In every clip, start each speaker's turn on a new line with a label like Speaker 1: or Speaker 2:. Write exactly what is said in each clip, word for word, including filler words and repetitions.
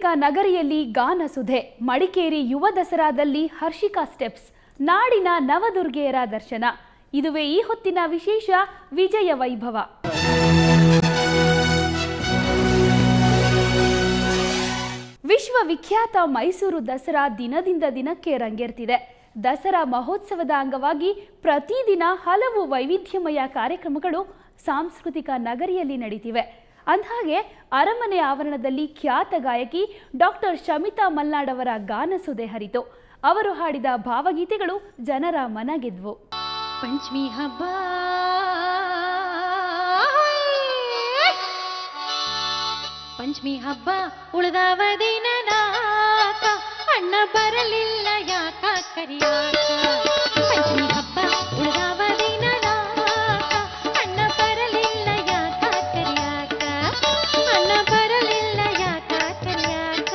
Speaker 1: ನಗರಿಯಲ್ಲಿ ಗಾನ ಸುಧೆ, ಮಡಿಕೇರಿ ಯುವ ದಸರಾದಲ್ಲಿ ಹರ್ಷಿಕಾ ಸ್ಟೆಪ್ಸ್, ನಾಡಿನ ನವದುರ್ಗೆಯರ ದರ್ಶನ. ಇದುವೇ ಈ ಹೊತ್ತಿನ ವಿಶೇಷ ವಿಜಯ ವೈಭವ. ವಿಶ್ವವಿಖ್ಯಾತ ಮೈಸೂರು ದಸರಾ ದಿನದಿಂದ ದಿನಕ್ಕೆ ರಂಗೇರ್ತಿದೆ. ದಸರಾ ಮಹೋತ್ಸವದ ಅಂಗವಾಗಿ ಪ್ರತಿದಿನ ಹಲವು ವೈವಿಧ್ಯಮಯ ಕಾರ್ಯಕ್ರಮಗಳು ಸಾಂಸ್ಕೃತಿಕ ನಗರಿಯಲ್ಲಿ ನಡೀತಿವೆ. ಅಂದಹಾಗೆ ಅರಮನೆ ಆವರಣದಲ್ಲಿ ಖ್ಯಾತ ಗಾಯಕಿ ಡಾಕ್ಟರ್ ಶಮಿತಾ ಮಲ್ನಾಡ್ ಅವರ ಗಾನಸುದೆ ಹರಿತು. ಅವರು ಹಾಡಿದ ಭಾವಗೀತೆಗಳು ಜನರ ಮನ ಗೆದ್ವು.
Speaker 2: ಪಂಚಮಿ ಹಬ್ಬ ಪಂಚಮಿ ಹಬ್ಬ ಉಳಿದವ ದಿನ ನಾಕ, ಅಣ್ಣ ಬರಲಿಲ್ಲ ಯಾಕ ಕರಿಯಾಕ. ಪಂಚಮಿ ಹಬ್ಬ ಉಳಿದವ ದಿನ ನಾಕ, ಅಣ್ಣ ಬರಲಿಲ್ಲ ಯಾಕ ಕರಿಯಾಕ. ಅಣ್ಣ ಬರಲಿಲ್ಲ ಯಾಕ ಕರಿಯಾಕ.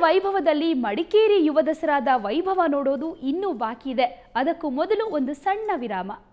Speaker 1: ವೈಭವದಲ್ಲಿ ಮಡಿಕೇರಿ ಯುವ ದಸರಾದ ವೈಭವ ನೋಡೋದು ಇನ್ನೂ ಬಾಕಿ ಇದೆ. ಅದಕ್ಕೂ ಮೊದಲು ಒಂದು ಸಣ್ಣ ವಿರಾಮ.